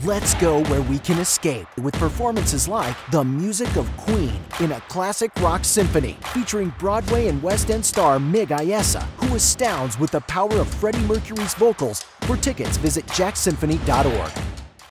Let's go where we can escape with performances like The Music of Queen in a classic rock symphony featuring Broadway and West End star MiG Ayesa, who astounds with the power of Freddie Mercury's vocals. For tickets, visit jacksymphony.org.